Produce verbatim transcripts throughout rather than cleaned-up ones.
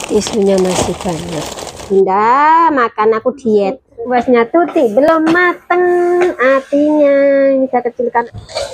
isunya masih banyak. Bunda makan, aku diet. Kuasnya Tuti belum mateng, artinya bisa kecilkan.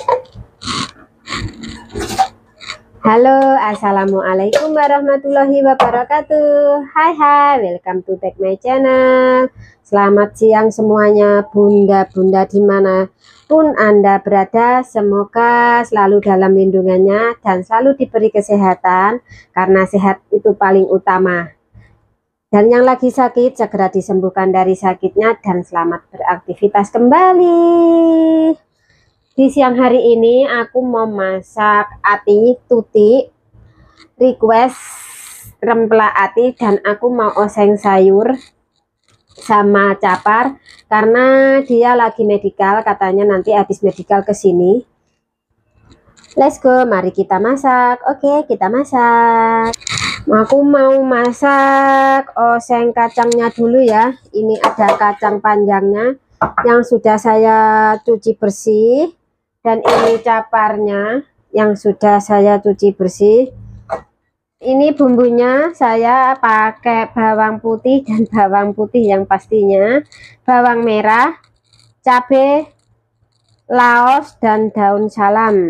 Halo, assalamualaikum warahmatullahi wabarakatuh. Hai hai, welcome to back my channel. Selamat siang semuanya, bunda-bunda dimanapun anda berada. Semoga selalu dalam lindungannya dan selalu diberi kesehatan, karena sehat itu paling utama. Dan yang lagi sakit segera disembuhkan dari sakitnya dan selamat beraktivitas kembali. Di siang hari ini aku mau masak ati Tuti request rempela ati, dan aku mau oseng sayur sama capar karena dia lagi medikal, katanya nanti habis medikal ke sini. Let's go, mari kita masak. Oke, kita masak. Aku mau masak oseng kacangnya dulu ya. Ini ada kacang panjangnya yang sudah saya cuci bersih. Dan ini caparnya yang sudah saya cuci bersih. Ini bumbunya saya pakai bawang putih dan bawang putih yang pastinya, bawang merah, cabai, laos, dan daun salam.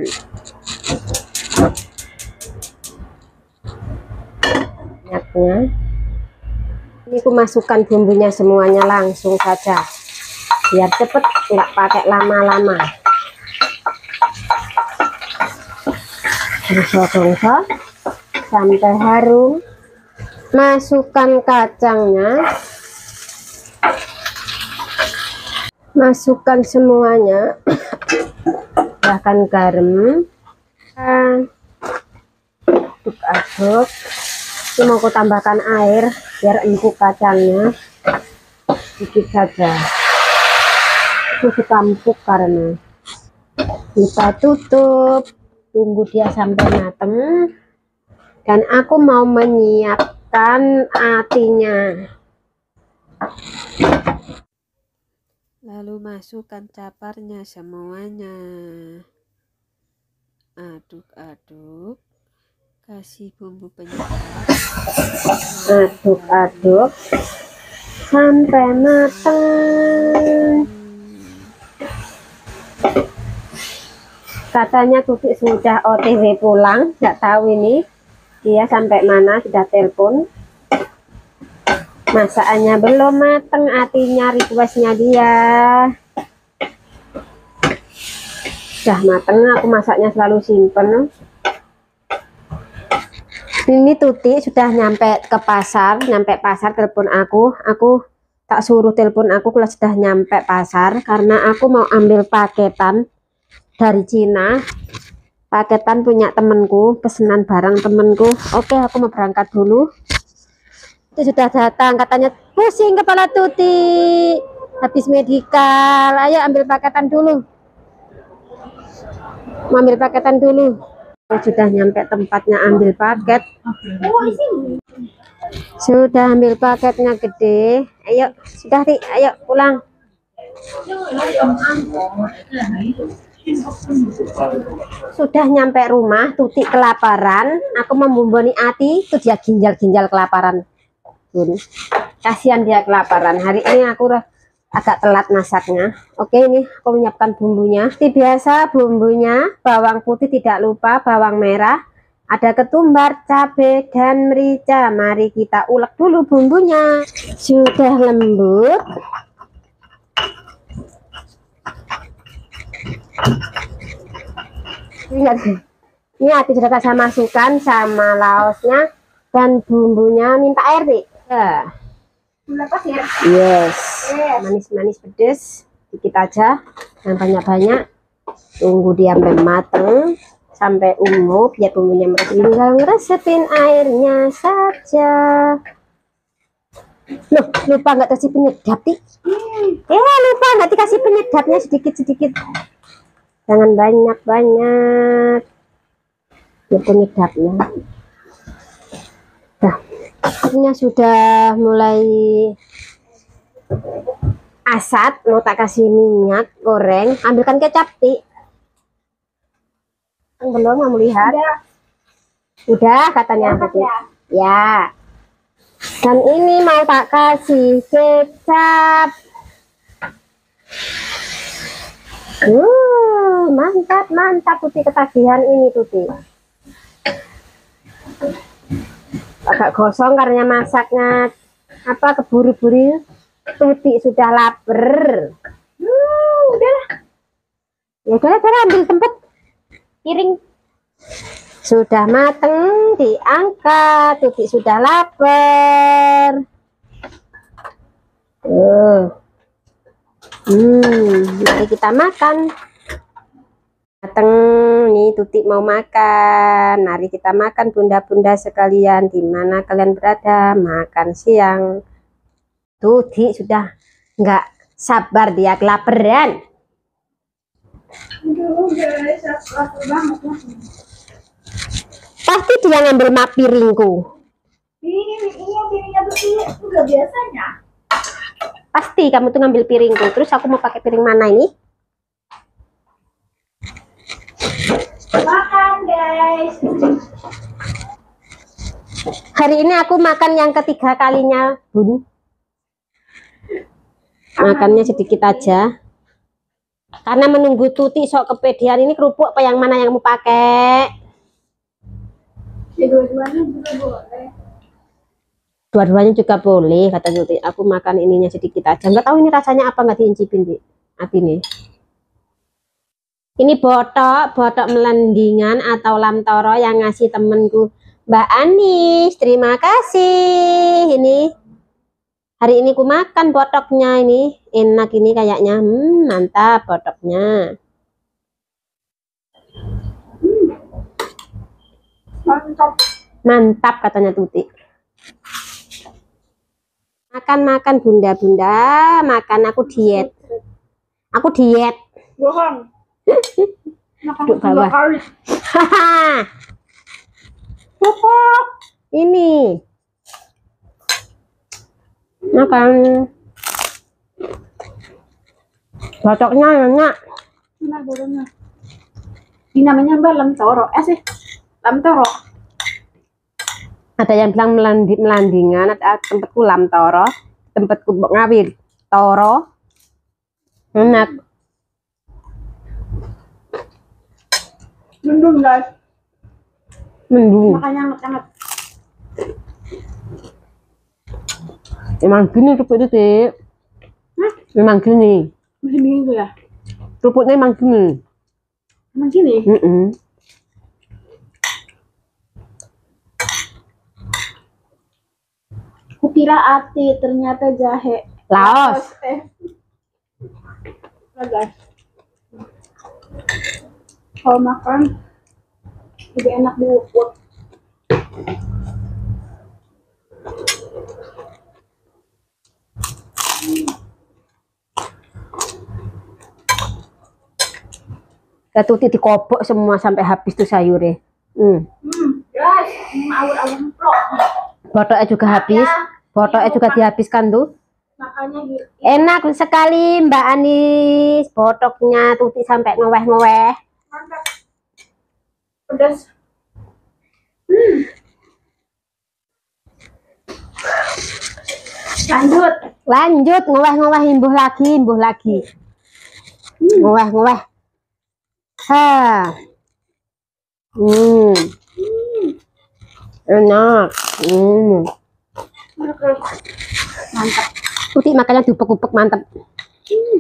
Minyaknya. Ini aku masukkan bumbunya semuanya langsung saja, biar cepet, nggak pakai lama-lama. Gosok-gosok sampai harum. Masukkan kacangnya, masukkan semuanya, bahkan garam, aduk-aduk. Ini mau aku tambahkan air biar empuk kacangnya sedikit saja. Itu suka empuk karena kita tutup. Tunggu dia sampai matang, dan aku mau menyiapkan atinya. Lalu masukkan caparnya semuanya, aduk-aduk, kasih bumbu penyedap, aduk-aduk sampai matang. Katanya Tuti sudah O T W pulang, nggak tahu ini dia sampai mana, sudah telepon. Masakannya belum mateng, atinya requestnya dia. Sudah mateng, aku masaknya selalu simpen. Ini Tuti sudah nyampe ke pasar, nyampe pasar telepon aku. Aku tak suruh telepon aku kalau sudah nyampe pasar, karena aku mau ambil paketan dari Cina, paketan punya temenku, pesanan barang temenku. Oke, aku mau berangkat dulu. Itu sudah datang, katanya pusing kepala Tuti habis medikal. Ayo ambil paketan dulu, mau ambil paketan dulu. Sudah nyampe tempatnya ambil paket. Sudah ambil paketnya gede. Ayo, sudah Ti, ayo pulang. Sudah nyampe rumah, Tuti kelaparan. Aku membumboni ati, itu dia ginjal-ginjal kelaparan. Bun, kasihan dia kelaparan. Hari ini aku agak telat masaknya. Oke, ini aku menyiapkan bumbunya. Seperti biasa bumbunya, bawang putih tidak lupa, bawang merah, ada ketumbar, cabai, dan merica. Mari kita ulek dulu bumbunya. Sudah lembut. Lihat, ini ati sudah saya masukkan sama laosnya dan bumbunya. Minta air nih ya. Yes, manis-manis pedes dikit aja, yang banyak-banyak. Tunggu dia sampai mateng, sampai ungu, biar bumbunya meresap. Tinggal ngeresepin airnya saja. Loh, lupa nggak kasih penyedap nih. Eh, lupa nggak dikasih penyedapnya sedikit-sedikit. Jangan banyak-banyak ya penyedapnya. Nah, ini sudah mulai asat, mau tak kasih minyak goreng. Ambilkan kecap Ti. Belum mau melihat. Udah, udah katanya. Ya. Dan ini mau tak kasih kecap. Uh, mantap, mantap Tuti, ketagihan ini Tuti. Agak gosong karena masaknya apa keburu-buru. Tuti sudah lapar. Uh, udahlah. Ya udahlah, cara ambil tempat piring. Sudah mateng, diangkat. Tuti sudah lapar. Uh. Hmm, mari kita makan. Mateng nih, Tuti mau makan. Mari kita makan bunda-bunda sekalian, di mana kalian berada, makan siang. Tuti sudah nggak sabar, dia kelaparan. Aduh guys, aku lapar banget lah. Pasti dia ngambil mak piringku. Ini ini piringnya tuh udah biasanya. Pasti kamu tuh ngambil piringku. Terus aku mau pakai piring mana ini? Makan guys. Hari ini aku makan yang ketiga kalinya, Bun. Makannya sedikit aja. Karena menunggu Tuti sok kepedean. Ini kerupuk apa yang mana yang mau pakai? Ya dua-duanya juga boleh. Dua-duanya juga boleh, kata Tuti. Aku makan ininya sedikit aja. Nggak tahu ini rasanya apa, nggak diincipin di api nih. Ini botok, botok melendingan atau lamtoro yang ngasih temenku Mbak Anis. Terima kasih. Ini hari ini ku makan botoknya ini. Enak ini kayaknya. Hmm, mantap botoknya. Hmm. Mantap. Mantap katanya Tuti. Makan-makan bunda-bunda, makan, aku diet. Aku diet. Bohong. Makan Duduk dua bawah. kali. Haha. Pupuk. Ini. Makan. Botoknya enak. Mana borongnya? Ini namanya Mbak lamtoro. Eh sih, lamtoro. Ada yang bilang melandi, melandingan, ada tempatku lamtoro, tempatku ngawir toro. Enak. Mendung guys. Mendung. Makanya hangat-hangat. Emang gini kerupuk itu, Tik. Hah? Memang gini. Masih bingung tuh ya? Kerupuknya emang gini. Emang gini? Mm -mm. Kukira ati, ternyata jahe. Laos. Eh. Nah, guys. Kalau makan lebih enak diukur. Tuti dikobok semua sampai habis tuh sayurnya. Hmm. Hmm, guys, awur-awur plok. Botoknya juga habis. Botoknya juga dihabiskan tuh. Makanya gitu. Enak sekali Mbak Anis. Botoknya Tuti sampai ngeweh-ngeweh. Mantap. Pedas. Hmm. Lanjut. Lanjut ngeweh-ngeweh, imbuh lagi, imbuh lagi. Hmm. Ngeweh-ngeweh. Ha. Hmm. Hmm. Enak. Hmm. Mantap. Tuti makannya diupek-upek, mantap. Hmm.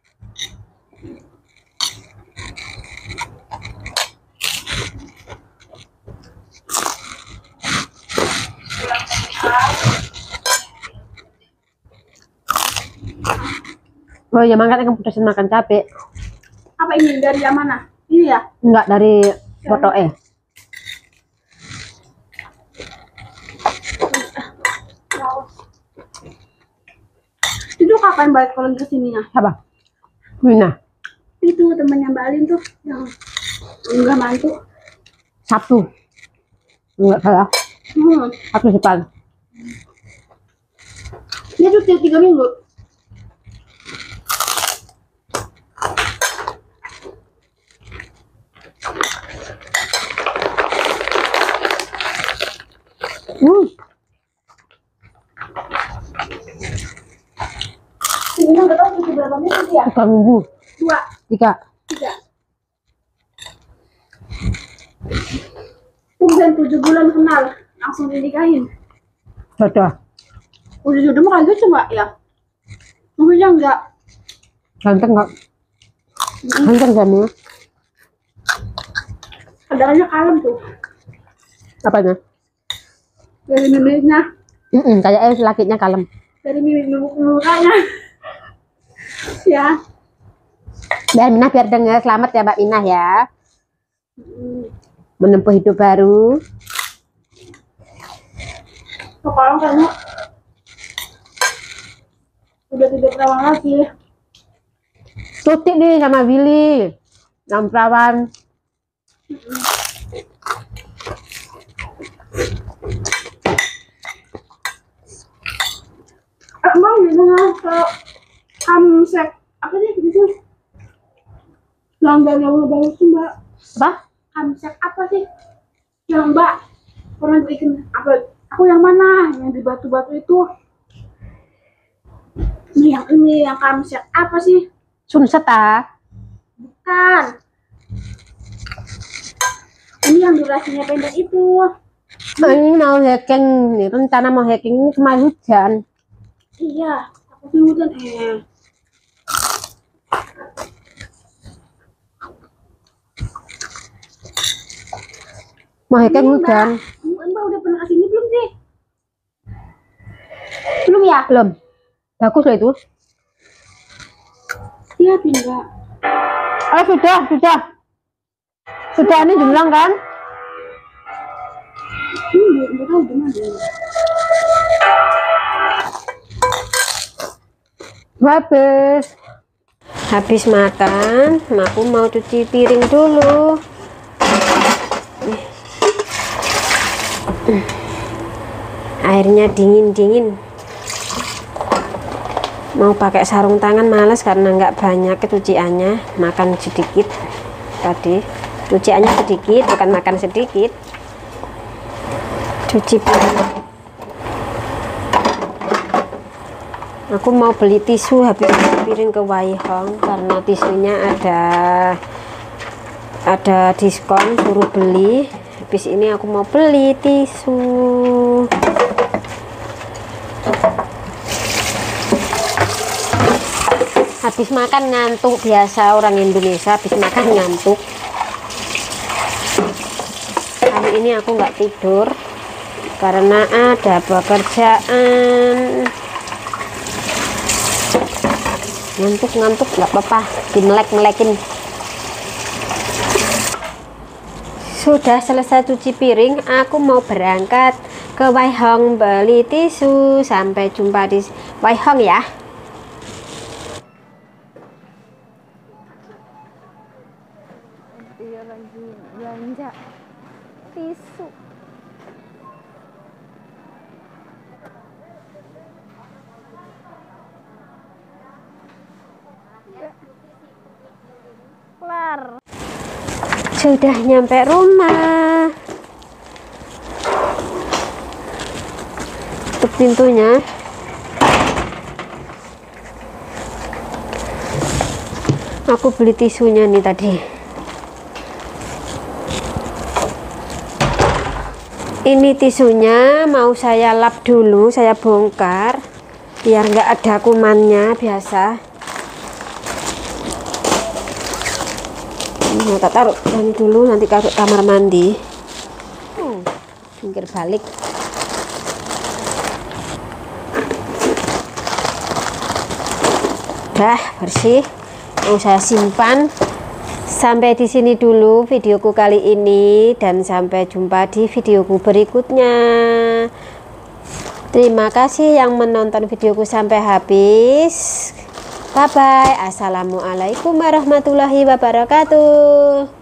Oh ya, makanya kamu pedesin makan cabai. Apa ini dari yang mana? Ini ya? Enggak, dari botoknya. Itu kapan balik kalau ke sininya? Apa? Mina. Itu temannya Mbak Alin tuh yang enggak mantu. Sabtu. Enggak salah. Hmm. Sabtu depan. Dia cuti tiga minggu. Hmm. Ini nggak tahu cuci berapa menit ya? Tiga minggu. Dua. Tiga. Tiga. Tumben tujuh bulan kenal, langsung dinikahin. Sudah. Udah jodoh mah kagak coba ya? Maksudnya enggak? Ganteng nggak? Ganteng suaminya. Kadarnya kalem tuh. Apanya? Dari mimiknya, Mm -mm, kayaknya lakinya kalem. dari mimik mukanya. Ya. Biar Minah biar dengar. Selamat ya Mbak Minah ya. Menempuh hidup baru. Sekarang kayaknya udah tidak perawan lagi. Tutik nih sama Willy. Yang perawan. Emang gimana kalau kamsek apa sih gitu? Yang gak bagus tuh Mbak. Apa? Kamsek apa sih? Yang Mbak pernah bikin apa? Aku yang mana? Yang di batu-batu itu? Ini yang ini yang kamsek apa sih? Sunset ah. Bukan. Ini yang durasinya pendek itu. Oh, ini mau hacking nih. Rencana mau hacking ini kemarin hujan. Iya, aku sih hujan eh. Mau hacking Ini, hujan. Mbak, Mbak udah pernah kesini belum sih? Belum ya? Belum. Bagus loh itu. Iya, tidak. Oh sudah, sudah. Sudah ini jumlah kan? Hmm, nggak tahu gimana. Habis. Habis makan, aku mau cuci piring dulu. Airnya dingin-dingin. Mau pakai sarung tangan males karena nggak banyak cuciannya. Makan sedikit tadi. Cuciannya sedikit, bukan makan sedikit. Cuci piring. Aku mau beli tisu habis cuci piring ke Waihong karena tisunya ada ada diskon, suruh beli. Habis ini aku mau beli tisu. Habis makan ngantuk, biasa orang Indonesia habis makan ngantuk. Kali ini aku nggak tidur karena ada pekerjaan. Ngantuk-ngantuk nggak apa-apa, dimelek-melekin. Sudah selesai cuci piring, aku mau berangkat ke Waihong beli tisu. Sampai jumpa di Waihong ya. Dia lagi belanja tisu. Kelar. Sudah nyampe rumah. Tutup pintunya. Aku beli tisunya nih tadi. Ini tisunya mau saya lap dulu, saya bongkar biar nggak ada kumannya biasa. Mau tak taruh yang dulu, nanti taruh kamar mandi. Hmm, pinggir balik. Dah bersih, mau saya simpan. Sampai di sini dulu videoku kali ini, dan sampai jumpa di videoku berikutnya. Terima kasih yang menonton videoku sampai habis. Bye bye. Assalamualaikum warahmatullahi wabarakatuh.